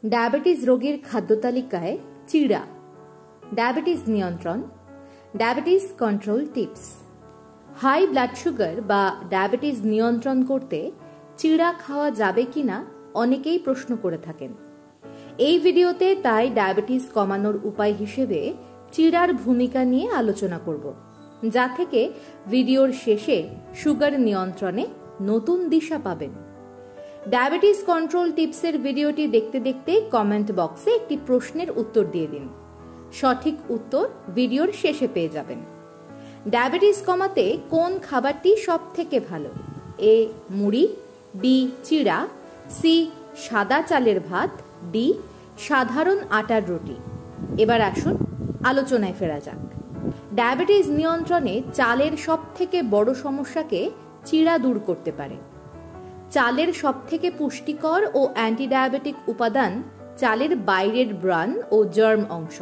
Diabetes রোগীর খাদ্য তালিকায় চিড়া, ডায়াবেটিস নিয়ন্ত্রণ, diabetes control tips. High blood sugar বা ডায়াবেটিস নিয়ন্ত্রণ করতে চিড়া খাওয়া যাবে কিনা অনেকেই প্রশ্ন করে থাকেন। এই ভিডিওতে তাই ডায়াবেটিস কমানোর উপায় হিসেবে চিড়ার ভূমিকা নিয়ে আলোচনা করব, যা থেকে ভিডিওর শেষে সুগার নিয়ন্ত্রণে নতুন দিশা পাবেন। ডায়াবেটিস কন্ট্রোল টিপসের ভিডিওটি দেখতে দেখতে কমেন্ট বক্সে একটি প্রশ্নের উত্তর দিয়ে দিন। সঠিক উত্তর ভিডিওর শেষে পেয়ে যাবেন। ডায়াবেটিস কমাতে কোন খাবারটি সব থেকে ভালো? এ মুড়ি, বি চিড়া, সি সাদা চালের ভাত, ডি সাধারণ আটার রুটি। এবার আসুন আলোচনায় ফেরা যাক। ডায়াবেটিস নিয়ন্ত্রণে চালের সব থেকে বড় সমস্যাকে চিড়া দূর করতে পারে। চালের সবথেকে পুষ্টিকর ও অ্যান্টিডায়াবেটিক উপাদান চালের বাইরের ব্রান ও জার্ম অংশ,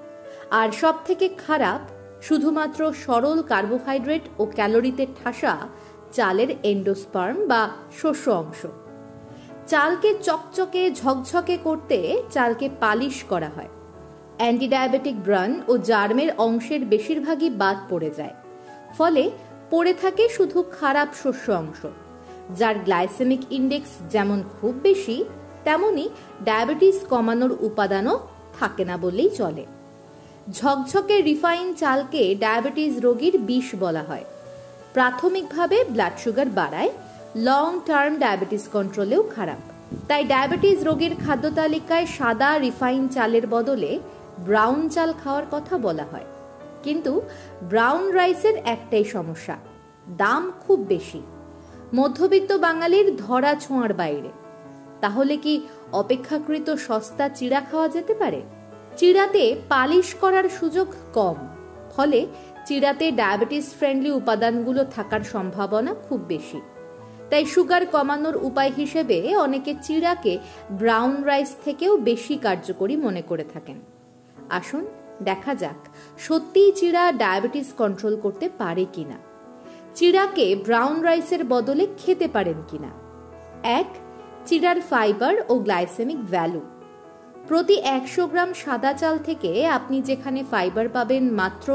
আর সবথেকে খারাপ শুধুমাত্র সরল কার্বোহাইড্রেট ও ক্যালোরিতে ঠাসা চালের এন্ডোস্পার্ম বা শস্য অংশ। চালকে চকচকে ঝকঝকে করতে চালকে পালিশ করা হয়। অ্যান্টিডায়াবেটিক ব্রান ও জার্মের অংশের বেশিরভাগই বাদ পড়ে যায়, ফলে পড়ে থাকে শুধু খারাপ শস্য অংশ, যার গ্লাইসেমিক ইন্ডেক্স যেমন খুব বেশি, তেমনি ডায়াবেটিস কমানোর উপাদানও থাকে না বললেই চলে। ঝকঝকে রিফাইন চালকে ডায়াবেটিস রোগীর বিষ বলা হয়। প্রাথমিকভাবে ব্লাড সুগার বাড়ায়, লং টার্ম ডায়াবেটিস কন্ট্রোলেও খারাপ। তাই ডায়াবেটিস রোগীর খাদ্য তালিকায় সাদা রিফাইন চালের বদলে ব্রাউন চাল খাওয়ার কথা বলা হয়। কিন্তু ব্রাউন রাইসের একটাই সমস্যা, দাম খুব বেশি। মধ্যবিত্ত বাঙালির ধরা ছোঁয়ার বাইরে। তাহলে কি অপেক্ষাকৃত সস্তা চিড়া খাওয়া যেতে পারে? চিড়াতে পালিশ করার সুযোগ কম, ফলে চিড়াতে ডায়াবেটিস ফ্রেন্ডলি উপাদানগুলো থাকার সম্ভাবনা খুব বেশি। তাই সুগার কমানোর উপায় হিসেবে অনেকে চিড়াকে ব্রাউন রাইস থেকেও বেশি কার্যকরী মনে করে থাকেন। আসুন দেখা যাক সত্যিই চিড়া ডায়াবেটিস কন্ট্রোল করতে পারে কিনা। চিড়াকে ব্রাউন রাইসের বদলে খেতে পারেন কিনা। 1. চিড়ার ফাইবার ও গ্লাইসেমিক ভ্যালু। প্রতি 100 গ্রাম সাদা চাল থেকে আপনি যেখানে ফাইবার পাবেন মাত্র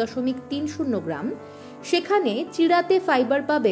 1.30 গ্রাম, সেখানে চিড়াতে ফাইবার পাবেন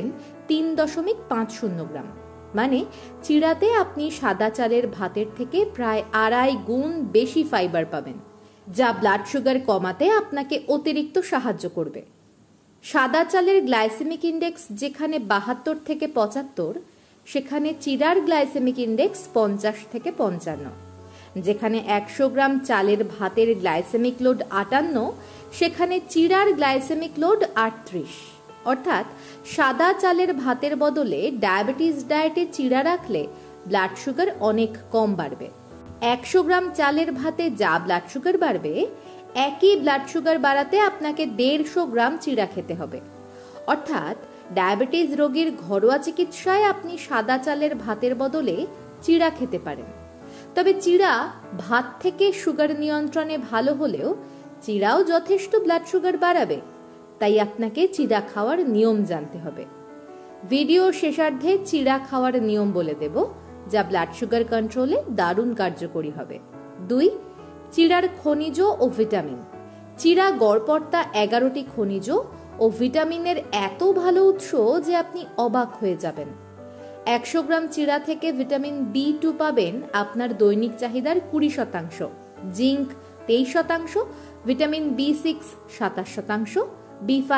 3.50 গ্রাম। মানে চিড়াতে আপনি সাদা চালের ভাতের থেকে প্রায় 2.5 গুণ বেশি ফাইবার পাবেন, যা ব্লাড সুগার কমাতে আপনাকে অতিরিক্ত সাহায্য করবে। সাদা চালের গ্লাইসেমিক ইন্ডেক্স যেখানে 72 থেকে 75, সেখানে চিড়ার গ্লাইসেমিক ইন্ডেক্স 50 থেকে 55। যেখানে 100 গ্রাম চালের ভাতের গ্লাইসেমিক লোড 58, সেখানে চিড়ার গ্লাইসেমিক লোড 38। অর্থাৎ সাদা চালের ভাতের বদলে ডায়াবেটিস ডায়েটে চিড়া রাখলে ব্লাড সুগার অনেক কম বাড়বে। 100 গ্রাম চালের ভাতে যা ব্লাড সুগার বাড়বে, একই ব্লাড সুগার বাড়াতে আপনাকে 150 গ্রাম চিড়া খেতে হবে। অর্থাৎ ডায়াবেটিস রোগীর ঘরোয়া চিকিৎসায় আপনি সাদা চালের ভাতের বদলে চিড়া খেতে পারেন। তবে চিড়া ভাত থেকে সুগার নিয়ন্ত্রণে ভালো হলেও চিড়াও যথেষ্ট ব্লাড সুগার বাড়াবে, তাই আপনাকে চিড়া খাওয়ার নিয়ম জানতে হবে। ভিডিও শেষার্ধে চিড়া খাওয়ার নিয়ম বলে দেব, যা ব্লাড সুগার কন্ট্রোলে দারুণ কার্যকরী হবে। 2. চিড়ার খনিজ ও ভিটামিন। চিড়া গড়পড়তা 11টি খনিজ ও ভিটামিনের এত ভালো উৎস যে আপনি অবাক হয়ে যাবেন। 100 গ্রাম চিড়া থেকে ভিটামিন B2 পাবেন আপনার দৈনিক চাহিদার 20%, zinc 23%, vitamin B6 27%, B5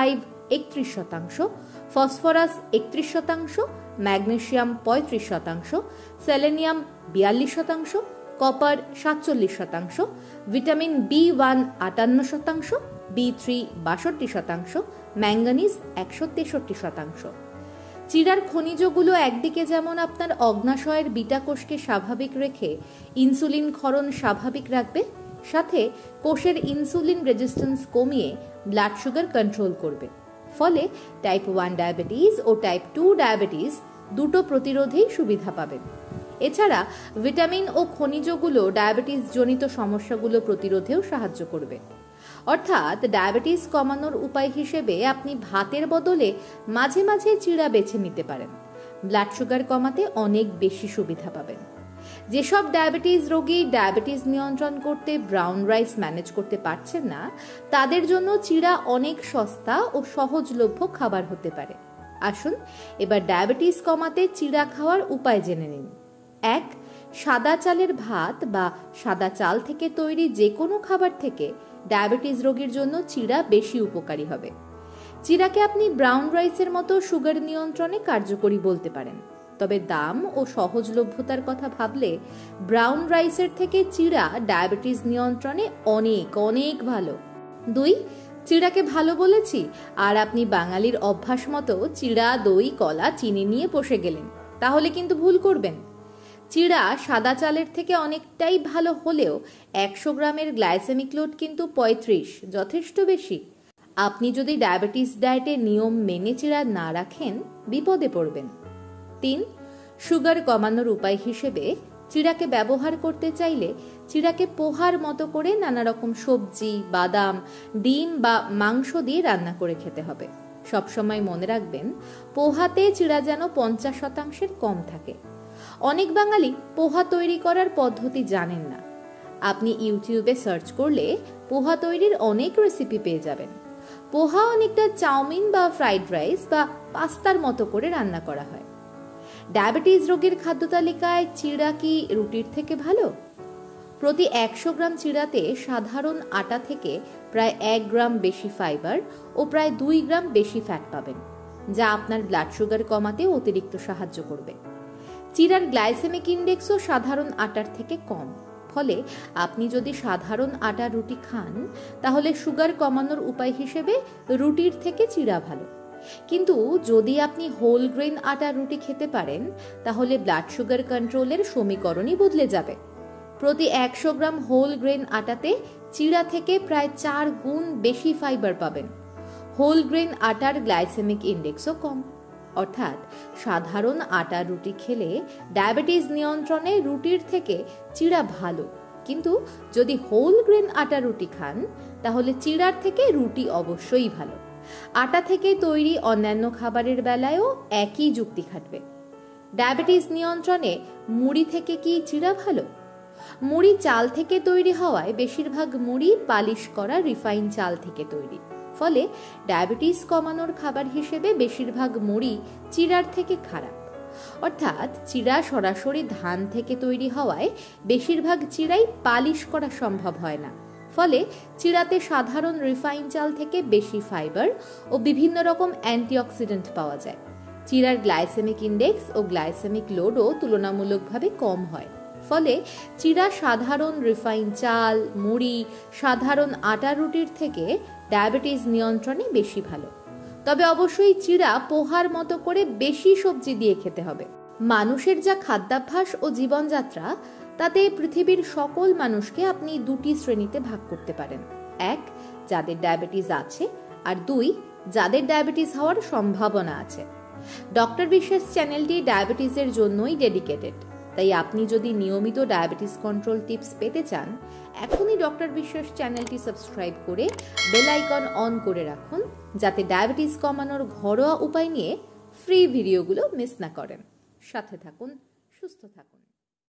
31%, phosphorus 31%, magnesium 35%, selenium 42%, copper 47%, vitamin B1 58%, B3 62%, manganese 163%। চিড়ার খনিজগুলো একদিকে যেমন আপনার অগ্নাশয়ের বিটা কোষকে স্বাভাবিক রেখে ইনসুলিন ক্ষরণ স্বাভাবিক রাখবে, সাথে কোষের ইনসুলিন রেজিস্ট্যান্স কমিয়ে ব্লাড সুগার কন্ট্রোল করবে। ফলে টাইপ 1 ডায়াবেটিস ও টাইপ 2 ডায়াবেটিস দুটো প্রতিরোধেই সুবিধা পাবেন। এছাড়া ভিটামিন ও খনিজগুলো ডায়াবেটিস জনিত সমস্যাগুলো প্রতিরোধেও সাহায্য করবে। অর্থাৎ ডায়াবেটিস কমানোর উপায় হিসেবে আপনি ভাতের বদলে মাঝে মাঝে চিড়া বেছে নিতে পারেন। ব্লাড সুগার কমাতে অনেক বেশি সুবিধা পাবেন। যেসব ডায়াবেটিস রোগী ডায়াবেটিস নিয়ন্ত্রণ করতে ব্রাউন রাইস ম্যানেজ করতে পারছেন না, তাদের জন্য চিড়া অনেক সস্তা ও সহজলভ্য খাবার হতে পারে। আসুন এবার ডায়াবেটিস কমাতে চিড়া খাওয়ার উপায় জেনে নিন। 1. সাদা চালের ভাত বা সাদা চাল থেকে তৈরি যে কোনো খাবার থেকে ডায়াবেটিস রোগীর জন্য চিড়া বেশি উপকারী হবে। চিড়াকে আপনি ব্রাউন রাইসের মতো সুগার নিয়ন্ত্রণে কার্যকরী বলতে পারেন, তবে দাম ও সহজলভ্যতার কথা ভাবলে ব্রাউন রাইসের থেকে চিড়া ডায়াবেটিস নিয়ন্ত্রণে অনেক অনেক ভালো। 2. চিড়াকে ভালো বলেছি আর আপনি বাঙালির অভ্যাস মতো চিড়া, দই, কলা, চিনি নিয়ে বসে গেলেন, তাহলে কিন্তু ভুল করবেন। চিড়া সাদা চালের থেকে অনেকটাই ভালো হলেও 100 গ্রামের গ্লাইসেমিক লোড কিন্তু 35, যথেষ্ট বেশি। আপনি যদি ডায়াবেটিস ডায়েটে নিয়ম মেনে চিড়া না রাখেন, বিপদে পড়বেন। 3. সুগার কমানোর উপায় হিসেবে চিড়াকে ব্যবহার করতে চাইলে চিড়াকে পোহার মতো করে নানা রকম সবজি, বাদাম, ডিম বা মাংস দিয়ে রান্না করে খেতে হবে। সবসময় মনে রাখবেন, পোহাতে চিড়া যেন 50% কম থাকে। অনেক বাঙালি পোহা তৈরি করার পদ্ধতি জানেন না। আপনি ইউটিউবে সার্চ করলে পোহা তৈরির অনেক রেসিপি পেয়ে যাবেন। পোহা অনেকটা চাউমিন বা ফ্রাইড রাইস বা পাস্তার মতো করে রান্না করা হয়। ডায়াবেটিস রোগীর খাদ্য তালিকায় চিড়া কি রুটির থেকে ভালো? প্রতি 100 গ্রাম চিড়াতে সাধারণ আটা থেকে প্রায় 1 গ্রাম বেশি ফাইবার ও প্রায় 2 গ্রাম বেশি ফ্যাট পাবেন, যা আপনার ব্লাড সুগার কমাতে অতিরিক্ত সাহায্য করবে। চিড়ার গ্লাইসেমিক ইন্ডেক্সও সাধারণ আটার থেকে কম, ফলে আপনি যদি সাধারণ আটা রুটি খান তাহলে সুগার কমানোর উপায় হিসেবে রুটির থেকে চিড়া ভালো। কিন্তু যদি আপনি হোল গ্রেন আটা রুটি খেতে পারেন তাহলে ব্লাড সুগার কন্ট্রোলের সমীকরণই বদলে যাবে। প্রতি 100 গ্রাম হোল গ্রেন আটাতে চিড়া থেকে প্রায় 4 গুণ বেশি ফাইবার পাবেন। হোল গ্রেন আটার গ্লাইসেমিক ইন্ডেক্সও কম। অর্থাৎ সাধারণ আটা রুটি খেলে ডায়াবেটিস নিয়ন্ত্রণে রুটির থেকে চিড়া ভালো, কিন্তু যদি হোল গ্রেন আটা রুটি খান তাহলে চিড়ার থেকে রুটি অবশ্যই ভালো। আটা থেকে তৈরি অন্যান্য খাবারের বেলায়ও একই যুক্তি খাটবে। ডায়াবেটিস নিয়ন্ত্রণে মুড়ি থেকে কি চিড়া ভালো? মুড়ি চাল থেকে তৈরি হওয়ায় বেশিরভাগ মুড়ি পালিশ করা রিফাইন চাল থেকে তৈরি, ফলে ডায়াবেটিস কমানোর খাবার হিসেবে বেশিরভাগ মুড়ি চিড়ার থেকে খারাপ। অর্থাৎ চিড়া সরাসরি ধান থেকে তৈরি হওয়ায় বেশিরভাগ চিড়াই পালিশ করা সম্ভব হয় না, ফলে চিড়াতে সাধারণ রিফাইন চাল থেকে বেশি ফাইবার ও বিভিন্ন রকম অ্যান্টিঅক্সিডেন্ট পাওয়া যায়। চিড়ার গ্লাইসেমিক ইন্ডেক্স ও গ্লাইসেমিক লোডও তুলনামূলকভাবে কম হয়, ফলে চিড়া সাধারণ রিফাইন চাল, মুড়ি, সাধারণ আটা রুটির থেকে ডায়াবেটিস নিয়ন্ত্রণে বেশি ভালো। তবে অবশ্যই চিড়া পোহার মতো করে বেশি সবজি দিয়ে খেতে হবে। মানুষের যা খাদ্যাভ্যাস ও জীবনযাত্রা, তাতে পৃথিবীর সকল মানুষকে আপনি 2টি শ্রেণীতে ভাগ করতে পারেন। 1. যাদের ডায়াবেটিস আছে, আর 2. যাদের ডায়াবেটিস হওয়ার সম্ভাবনা আছে। ডক্টর বিশ্বাস চ্যানেলটি ডায়াবেটিসের জন্যই ডেডিকেটেড, তাই আপনি যদি নিয়মিত ডায়াবেটিস কন্ট্রোল টিপস পেতে চান, এখনই ডক্টর বিশ্বাস চ্যানেলটি সাবস্ক্রাইব করে বেল আইকন অন করে রাখুন, যাতে ডায়াবেটিস কমানোর ঘরোয়া উপায় নিয়ে ফ্রি ভিডিওগুলো মিস না করেন। সাথে থাকুন, সুস্থ থাকুন।